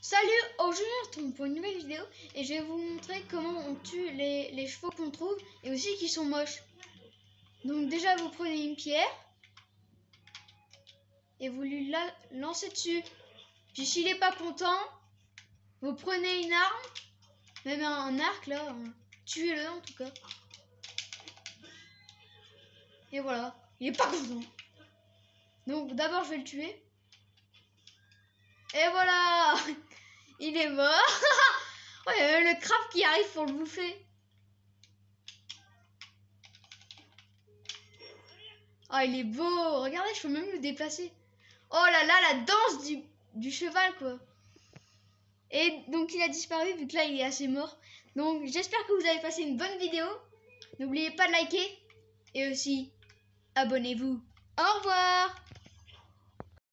Salut, aujourd'hui on se retrouve pour une nouvelle vidéo et je vais vous montrer comment on tue les chevaux qu'on trouve et aussi qui sont moches. Donc déjà vous prenez une pierre et vous lui lancez dessus. Puis s'il n'est pas content, vous prenez une arme, même un arc là, tuez-le en tout cas. Et voilà, il est pas content. Donc d'abord je vais le tuer. Et voilà, il est mort. Ouais, le crabe qui arrive pour le bouffer. Ah, il est beau. Regardez, je peux même le déplacer. Oh là là, la danse du cheval, quoi. Et donc, il a disparu, vu que là, il est assez mort. Donc, j'espère que vous avez passé une bonne vidéo. N'oubliez pas de liker. Et aussi, abonnez-vous. Au revoir.